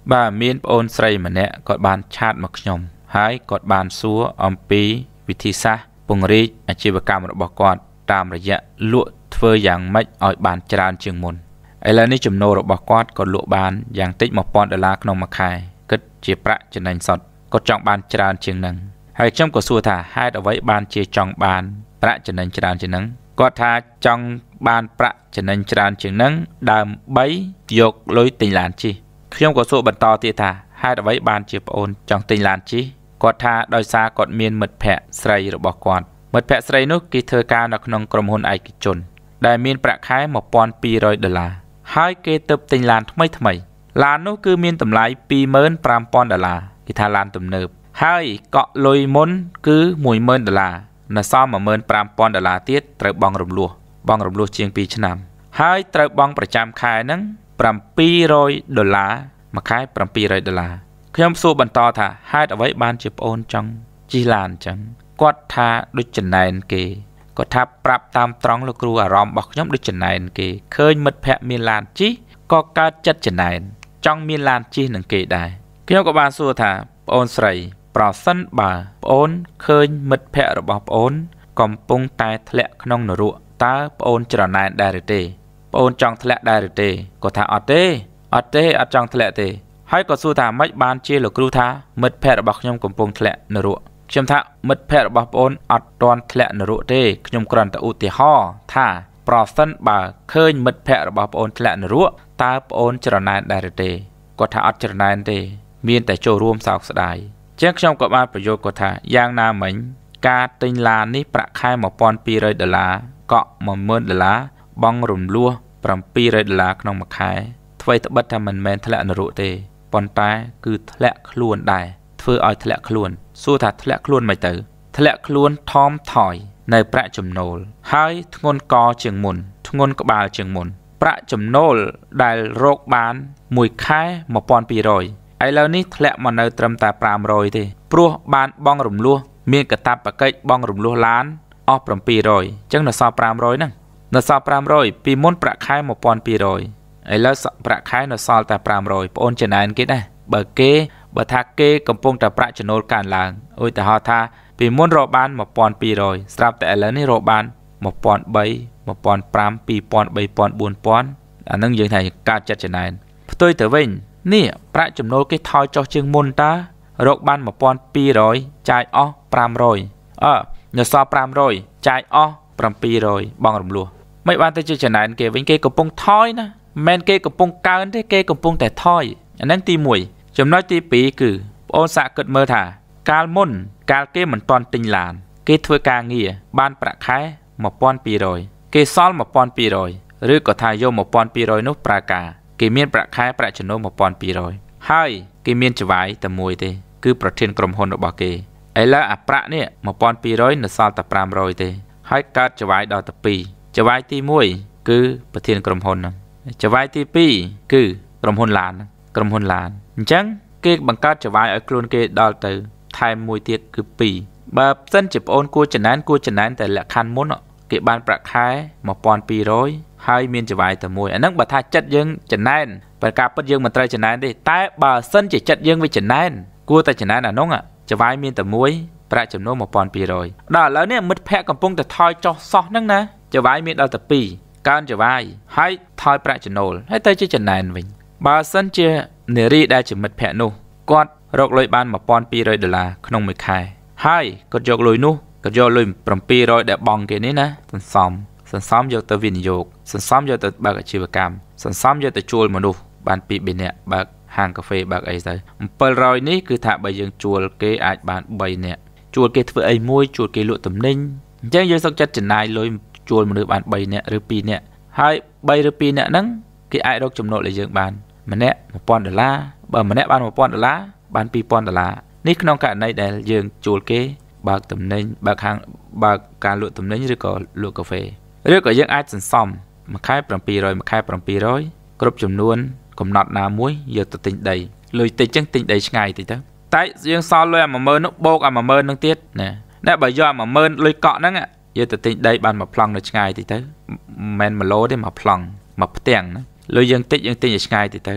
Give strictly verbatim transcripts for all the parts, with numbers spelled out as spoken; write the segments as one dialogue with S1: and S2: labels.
S1: bà miên ôn sray mà nè có bàn chat mặc nhom hái có bàn xúa om pi vị thị sa bùng ri à chỉ bạc cam bọc quạt tamระยะ lụa phơi dạng mạch ở bàn tràn trường môn ấy là ní chùm nô bọc quạt có lụa bàn dạng tích một pon đô la trong mặc khai cất chia bạ trên đánh sọt có trọng bàn tràn trường nâng hay trong có xua thả hai đầu vậy bàn chia trong bàn bạ trên đánh tràn trường nâng có thả trong bàn bạ trên đánh tràn trường nâng đàm bấy dọc lối tình làn chi trong có số bật to thì thả hai đầu vậy bàn chia ôn trong tình làn chi có thả đôi xa còn miên mật phẹ sray bọc quạt mật phẹ sray nước kỳ thơ ca nọc nông cầm hôn ai kỳ chôn đại miên bạ khai một pon pi rồi đô la hai kê tập tình làn thay thay làn nó cứ miên tầm lái pi mơn pram pon đô la kỳ thà làn tầm nợp hai cọ lôi môn cứ mùi mơn đô la là sao mà mơn pram pon đô la tiết trời bong rầm lúa bong rầm lúa chiên pi chân nằm hai trời bongประจำ khai nắng pram pi rồi đô la mà khai pram pi rồi đô la khi ông xu bận to thà hai đã với ban chụp ôn trong chi làn chẳng quát tha đôi chân này kì có thà prap tam trống là kêu ròm bọc nhóm đôi chân này kì khơi mật phẹ miên làn chí có cá chất chân này trong miên làn chi nâng kì đài khi ông có ban xu thà ôn sray bảo sân bà ôn khơi mật phẹ rồi bọc ôn còn pung tai thẹn không nở ruộng ta ôn trở này đài rề ôn trong thẹn đài rề có thà ở tê ở tê ở trong thẹn tê hay có xu thà mấy ban chia là kêu thà mật phẹ rồi bọc nhóm còn pung thẹn nở ruộng chấm thà mật phẹ rồi bọc ôn ở toàn thẹn nở ruộng tê nhóm còn ta ưu tì ho thà bảo sân bà khơi mật phẹ rồi bọc ôn thẹn nở ruộng ta ôn trở này đài rề có thà ở trở này tê miên tại chỗ rùm sọc sài chắc trong các bạnประโยชน์ก็ថាយ៉ាងណាមិញការទិញឡាននេះប្រាក់ខែmột nghìn hai trămដុល្លារកក់một nghìnដុល្លារបង់រំលោះseven hundredដុល្លារក្នុងមួយខែអ្វីត្បិតថាមិនមែនធ្លាក់នរកទេប៉ុន្តែគឺធ្លាក់ខ្លួនដែរធ្វើឲ្យធ្លាក់ខ្លួនសួរថាធ្លាក់ខ្លួនមិនទៅធ្លាក់ខ្លួនថមថយនៅប្រាក់ចំណូលហើយធ្ងន់កជាងមុនធ្ងន់ក្បាលជាងមុនប្រាក់ចំណូលដែលរកបានមួយខែmột nghìn hai trămឥឡូវនេះធ្លាក់មកនៅត្រឹមតែfive hundredទេព្រោះបានបងរំលោះមានកតាបកិច្ចបងរំលោះឡានអស់seven hundredអញ្ចឹងនៅសល់five hundredហ្នឹងនៅសល់five hundredពីមុនប្រាក់ខែone nghìn two hundredឥឡូវប្រាក់ខែនៅសល់តែfive hundredបងអូនចំណែនគេដែរបើគេបើថាគេកំពុងតែប្រាក់ចំណូលកើនឡើងឧទាហរណ៍ថាពីមុនរកបានone nghìn two hundredស្រាប់តែឥឡូវនេះរកបានone nghìn three hundred one nghìn five hundred two nghìn three hundred four nghìnអានឹងយើងថាការចាត់ចំណែនផ្ទុយទៅវិញនេះប្រាក់ចំណូលគេថយចុះជាងមុនតារកបានone nghìn two hundredចាយអស់five hundredអឺនៅសល់five hundredចាយអស់seven hundredបងរំលោះមិនបានទៅជាចំណែនគេវិញគេកំពុងថយណាមិនមែនគេកំពុងកើនទេគេកំពុងតែថយអាហ្នឹងទីoneចំណុចទីtwoគឺបងអូនសាកគិតមើលថាកាលមុនកាលគេមិនទាន់ទិញឡានគេធ្វើការងារបានប្រាក់ខែone nghìn two hundredគេសល់one nghìn two hundredឬក៏ថាយកone nghìn two hundredនោះប្រើការគេមានប្រាក់ខែប្រាក់ចំណូលone nghìn two hundredហើយគេមានច្បាយតែមួយទេគឺប្រធានក្រុមហ៊ុនរបស់គេឥឡូវអាប្រាក់នេះone nghìn two hundredនៅសល់តែfive hundredទេហើយកើតច្បាយដល់តែtwoច្បាយទីoneគឺប្រធានក្រុមហ៊ុនហ្នឹងច្បាយទីtwoគឺក្រុមហ៊ុនឡានក្រុមហ៊ុនឡានអញ្ចឹងគេបង្កើតច្បាយឲ្យខ្លួនគេដល់ទៅថែមមួយទៀតគឺtwoបើសិនជាបងអូនគួរចំណែនគួរចំណែនតែលក្ខខណ្ឌមុនគេបានប្រាក់ខែone nghìn two hundredហើយមានច្បាយតែមួយអាហ្នឹងបើថាចិត្តយើងចំណែនបើការពិតយើងមិនត្រូវចំណែនទេតែបើសិនជាចិត្តយើងវាចំណែនគួរតែចំណែនអានោះច្បាយមានតែមួយប្រាក់ចំណូលone nghìn two hundredដល់ឥឡូវនេះមិត្តភ័ក្តិកំពុងតែថយចុះសោះហ្នឹងណាច្បាយមានដល់តែtwoកើនច្បាយហើយថយប្រាក់ចំណូលហើយទៅជាចំណែនវិញបើសិនជានារីដែលជាមិត្តភ័ក្តិនោះគាត់រកលុយបានone nghìn two hundredដុល្លារក្នុងមួយខែហើយគាត់យកលុយនោះគាត់យកលុយseven hundredដែលបង់គេនេះណាសន្សំសន្សំយកទៅវិនិយោគសន្សំយកទៅបើកអាជីវកម្មសន្សំយកទៅជួលមនុស្សបានtwo threeនាក់បើកហាងកាហ្វេបើកអីទៅseven hundredនេះគឺថាបើយើងជួលគេអាចបានthreeនាក់ជួលគេធ្វើអីមួយជួលគេលក់ទំនិញអញ្ចឹងយើងសុខចិត្តចំណាយលុយជួលមនុស្សបានthreeនាក់ឬtwoនាក់ហើយthreeឬtwoនាក់ហ្នឹងគេអាចរកចំណូលឲ្យយើងបានម្នាក់one thousandដុល្លារបើម្នាក់បានone thousandដុល្លារបានtwo thousandដុល្លារនេះក្នុងករណីដែលយើងជួលគេបើកទំនិញបើកហាងបើកការលក់ទំនិញឬក៏លក់កាហ្វេឬក៏យើងអាចសន្សំមួយខែseven hundredមួយខែseven hundredគ្រប់ចំនួនកំណត់ណាមួយយកទៅទិញដីលុយតិចចឹងទិញដីឆ្ងាយតិចទៅតែយើងសល់លុយអាone thousandនោះបូកអាone thousandនឹងទៀតណាតែបើយកអាone thousandលុយកក់ហ្នឹងយកទៅទិញដីបានមួយប្លង់នៅឆ្ងាយតិចទៅមិនមែនមួយឡូទេមួយប្លង់មួយផ្ទាំងណាលុយយើងតិចយើងទិញឲ្យឆ្ងាយតិចទៅ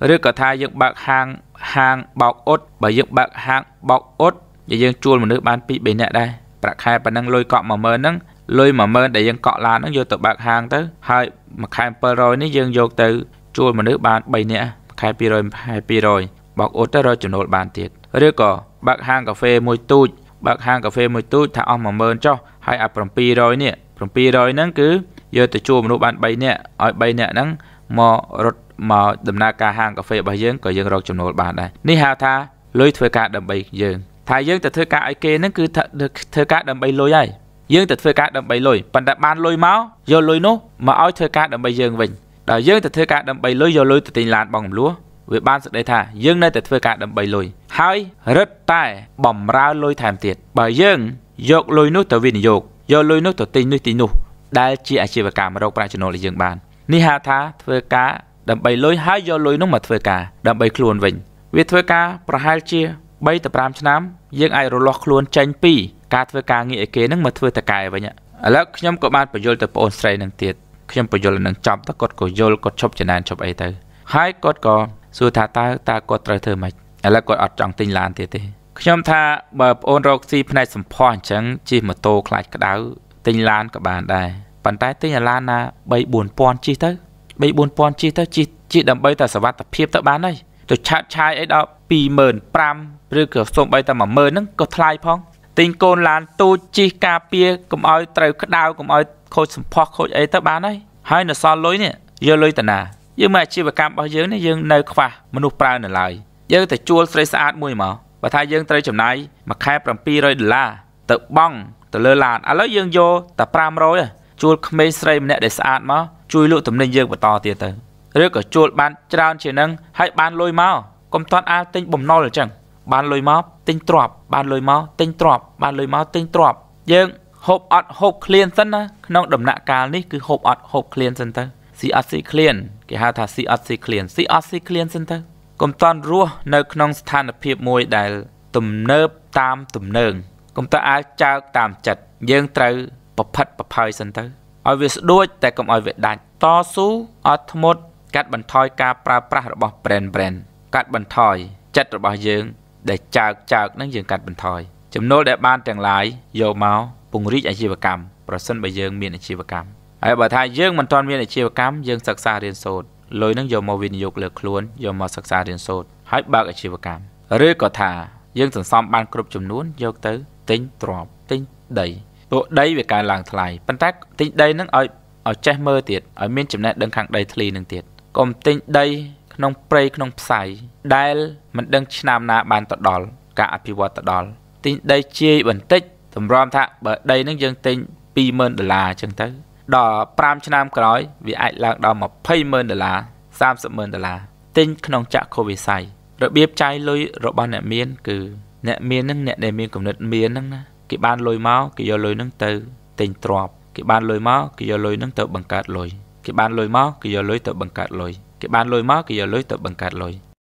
S1: ឬក៏ថាយើងបើកហាងហាងបោកអ៊ុតបើយើងបើកហាងបោកអ៊ុតយើងជួលមនុស្សបានពីរបីនាក់ដែរប្រាក់ខែប៉ុណ្ណឹងលុយកក់មួយម៉ឺនហ្នឹងលុយមួយម៉ឺនដែលយើងកក់ឡានហ្នឹងយកទៅបើកហាងទៅហើយមួយខែbảy trămនេះយើងយកទៅជួលមនុស្សបានបីនាក់ខែពីររយខែពីររយបោកអ៊ុតទៅរកចំណូលបានទៀតឬក៏បើកហាងកាហ្វេមួយទូចបើកហាងកាហ្វេមួយទូចថាអស់មួយម៉ឺនចុះហើយអាbảy trămនេះbảy trămហ្នឹងគឺយកទៅជួលមនុស្សបានបីនាក់ឲ្យបីនាក់ហ្នឹងមករត់មកដំណើរការហាងកាហ្វេរបស់យើងក៏យើងរកចំណូលបានដែរនេះហៅថាលុយធ្វើការដើម្បីយើងថាយើងទៅធ្វើការឲ្យគេហ្នឹងគឺធ្វើការដើម្បីលុយហើយយើងទៅធ្វើការដើម្បីលុយប៉ុន្តែបានលុយមកយកលុយនោះមកឲ្យធ្វើការដើម្បីយើងវិញដល់យើងទៅធ្វើការដើម្បីលុយយកលុយទៅទិញឡានបងកំលួវាបានសេចក្តីថាយើងនៅតែធ្វើការដើម្បីលុយហើយរឹតតែបំរើលុយថែមទៀតបើយើងយកលុយនោះទៅវិនិយោគយកលុយនោះទៅទិញនោះទិញនោះដែលជាអាជីវកម្មរកប្រាក់ចំណូលឲ្យយើងបាននេះហៅថាធ្វើការដើម្បីលុយហើយយកលុយនោះមកធ្វើការដើម្បីខ្លួនវិញវាធ្វើការប្រហែលជាបីទៅប្រាំឆ្នាំយើងអាចរលាស់ខ្លួនចេញពីការធ្វើការងារឲ្យគេនឹងមកធ្វើតកែវិញឥឡូវខ្ញុំក៏បានបញ្យល់ទៅបងអូនស្រីនឹងទៀតខ្ញុំបញ្យល់នឹងចំទៅគាត់ក៏យល់គាត់ឈប់ចំណានឈប់អីទៅហើយគាត់ក៏សួរថាតើតើគាត់ត្រូវធ្វើម៉េចឥឡូវគាត់អត់ចង់ទិញឡានទៀតទេខ្ញុំថាបើបងអូនរកស៊ីផ្នែកសម្ផស្សអញ្ចឹងជិះម៉ូតូខ្លាចក្តៅទិញឡានក៏បានដែរប៉ុន្តែទិញអាឡានណាបីបួនពាន់ជិះទៅបីបួនពាន់ជិះទៅជិះជិះដើម្បីតែសុវត្ថិភាពទៅបានហើយទៅឆាតឆាយអីដល់ពីរម៉ឺនប្រាំឬក៏សូម្បីតែមួយម៉ឺនហ្នឹងក៏ថ្លៃផងទិញកូនឡានទូចជិះការពារកុំឲ្យត្រូវក្តៅកុំឲ្យខូចសម្ផស្សខូចអីទៅបានហើយហើយនៅសល់លុយនេះយកលុយតាណាយើងមកអាជីវកម្មរបស់យើងនេះយើងនៅខ្វះមនុស្សប្រើនៅឡើយយើងតែជួលស្រីស្អាតមួយមកបើថាយើងត្រូវចំណាយមួយខែbảy trămដុល្លារទៅបង់ទៅលើឡានឥឡូវយើងយកតែប្រាំរយជួលក្មេងស្រីម្នាក់ដែលស្អាតមកជួយលក់ទំនិញយើងបន្តទៀតទៅឬក៏ជួលបានច្រើនជាងនឹងហើយបានលុយមកកុំតាន់អាលទិញបំណុលអញ្ចឹងបានលុយមកទិញទ្រព្យបានលុយមកទិញទ្រព្យបានលុយមកទិញទ្រព្យយើងហូបអត់ហូបឃ្លានសិនណាក្នុងដំណាក់កាលនេះគឺហូបអត់ហូបឃ្លានសិនទៅស៊ីអត់ស៊ីឃ្លានគេហៅថាស៊ីអត់ស៊ីឃ្លានស៊ីអត់ស៊ីឃ្លានសិនទៅកុំតាន់រស់នៅក្នុងស្ថានភាពមួយដែលទំនើបតាមទំនើងកុំតាន់អាលចើកតាមចិត្តយើងត្រូវប្រផិតប្រផើយសិនទៅឲ្យវាស្ដួចតែកុំឲ្យវាដាច់តស៊ូអត់ធ្មត់កាត់បន្ថយការប្រើប្រាស់របស់ brand brand កាត់បន្ថយចិត្តរបស់យើងដែលចើកចើកហ្នឹងយើងកាត់បន្ថយចំណូលដែលបានទាំងឡាយយកមកពង្រីកអាជីវកម្មប្រសិនបើយើងមានអាជីវកម្មហើយបើថាយើងមិនទាន់មានអាជីវកម្មយើងសិក្សារៀនសូត្រលុយហ្នឹងយកមកវិនិយោគលើខ្លួនយកមកសិក្សារៀនសូត្រហើយបើកអាជីវកម្មឬក៏ថាយើងសន្សំបានគ្រប់ចំនួនយកទៅទិញទ្រព្យទិញដីព្រោះដីវាកើនឡើងថ្លៃប៉ុន្តែទិញដីហ្នឹងឲ្យឲ្យចេះមើលទៀតឲ្យមានចំណេះដឹងខាងដីធ្លីនឹងទៀតកុំទិញដីក្នុងព្រៃក្នុងផ្សៃដែលមិនដឹងឆ្នាំណាបានទៅដល់ការអភិវឌ្ឍទៅដល់ទិញដីជាយបន្តិចតម្រាំថាបើដីហ្នឹងយើងទិញពីរម៉ឺនដុល្លារអញ្ចឹងទៅដល់ប្រាំឆ្នាំក្រោយវាអាចឡើងដល់ម្ភៃម៉ឺនដុល្លារសាមសិបម៉ឺនដុល្លារទិញក្នុងចក្ខុវិស័យរបៀបចាយលុយរបស់អ្នកមានគឺអ្នកមានហ្នឹងអ្នកដែលមានគំនិតមានហ្នឹងណាគេបានលុយមកគេយកលុយហ្នឹងទៅទិញទ្រព្យគេបានលុយមកគេយកលុយហ្នឹងទៅបង្កើតលុយគេបានលុយមកគេយកលុយទៅបង្កើតលុយគេបានលុយមកគេយកលុយទៅបង្កើតលុយ